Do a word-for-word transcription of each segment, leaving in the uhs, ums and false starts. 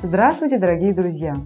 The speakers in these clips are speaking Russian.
Здравствуйте, дорогие друзья!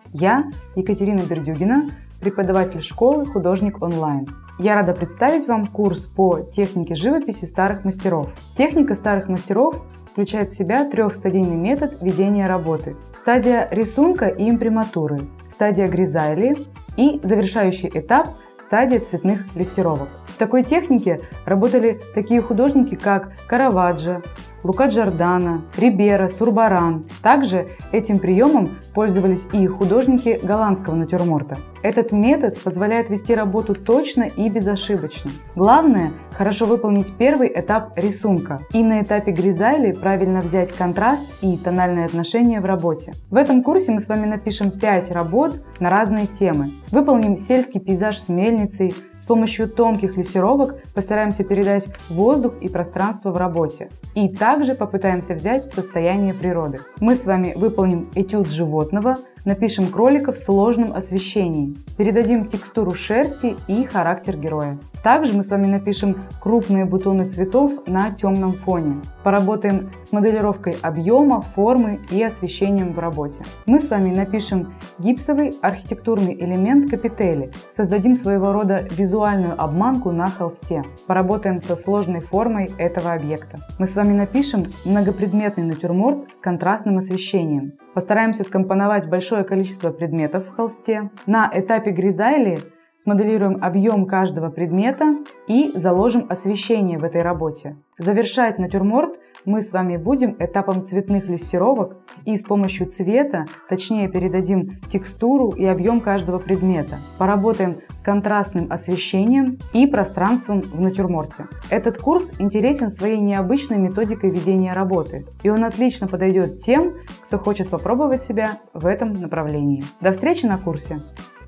Я Екатерина Бердюгина, преподаватель школы «Художник онлайн». Я рада представить вам курс по технике живописи старых мастеров. Техника старых мастеров включает в себя трехстадийный метод ведения работы. Стадия рисунка и имприматуры, стадия гризайли и завершающий этап – стадия цветных лессировок. В такой технике работали такие художники, как Караваджо, Лука Джордано, Рибера, Сурбаран. Также этим приемом пользовались и художники голландского натюрморта. Этот метод позволяет вести работу точно и безошибочно. Главное – хорошо выполнить первый этап рисунка и на этапе гризайли правильно взять контраст и тональные отношения в работе. В этом курсе мы с вами напишем пять работ на разные темы. Выполним сельский пейзаж с мельницей, с помощью тонких лессировок постараемся передать воздух и пространство в работе. И также попытаемся взять состояние природы. Мы с вами выполним этюд животного, напишем кролика в сложном освещении, передадим текстуру шерсти и характер героя. Также мы с вами напишем крупные бутоны цветов на темном фоне. Поработаем с моделировкой объема, формы и освещением в работе. Мы с вами напишем гипсовый архитектурный элемент капители, создадим своего рода визуальную обманку на холсте. Поработаем со сложной формой этого объекта. Мы с вами напишем многопредметный натюрморт с контрастным освещением. Постараемся скомпоновать большое количество предметов в холсте. На этапе гризайли смоделируем объем каждого предмета и заложим освещение в этой работе. Завершать натюрморт мы с вами будем этапом цветных лессировок и с помощью цвета точнее передадим текстуру и объем каждого предмета. Поработаем с контрастным освещением и пространством в натюрморте. Этот курс интересен своей необычной методикой ведения работы, и он отлично подойдет тем, кто хочет попробовать себя в этом направлении. До встречи на курсе!